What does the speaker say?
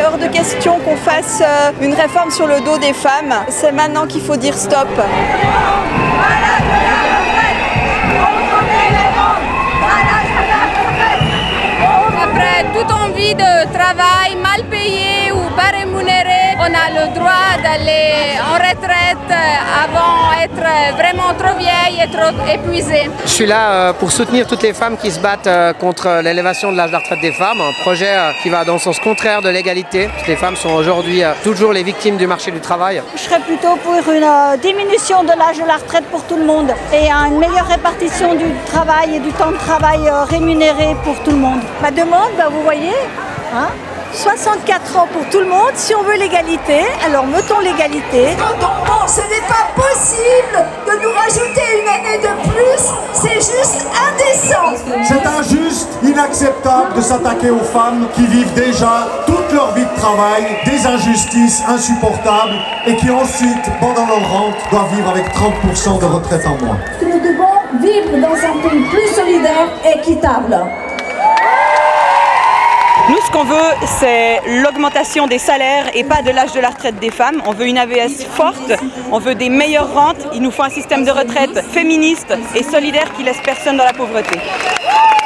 hors de question qu'on fasse une réforme sur le dos des femmes. C'est maintenant qu'il faut dire stop. Après toute envie de travail mal payé ou pas rémunéré, on a le droit d'aller en retraite avant d'être vraiment trop vieille et trop épuisée. Je suis là pour soutenir toutes les femmes qui se battent contre l'élévation de l'âge de la retraite des femmes, un projet qui va dans le sens contraire de l'égalité. Les femmes sont aujourd'hui toujours les victimes du marché du travail. Je serais plutôt pour une diminution de l'âge de la retraite pour tout le monde et une meilleure répartition du travail et du temps de travail rémunéré pour tout le monde. Ma demande, vous voyez, 64 ans pour tout le monde. Si on veut l'égalité, alors mettons l'égalité. Non, ce n'est pas possible de nous rajouter une année de plus. C'est juste indécent. C'est injuste, inacceptable de s'attaquer aux femmes qui vivent déjà toute leur vie de travail, des injustices insupportables et qui ensuite, pendant leur rente, doivent vivre avec 30% de retraite en moins. Nous devons vivre dans un pays plus solidaire et équitable. Nous, ce qu'on veut, c'est l'augmentation des salaires et pas de l'âge de la retraite des femmes. On veut une AVS forte, on veut des meilleures rentes. Il nous faut un système de retraite féministe et solidaire qui laisse personne dans la pauvreté.